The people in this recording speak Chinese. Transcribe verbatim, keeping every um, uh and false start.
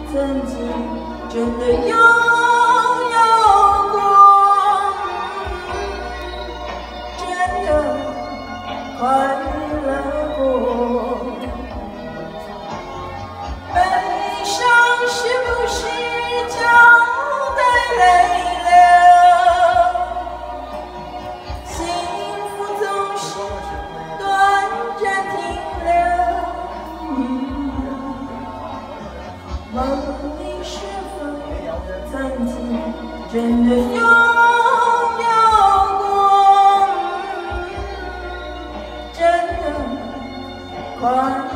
曾经真的拥有过，真的快乐过。悲伤是不是就带泪流？幸福总是短暂停留。梦里是否曾经真的拥有过？真的快乐。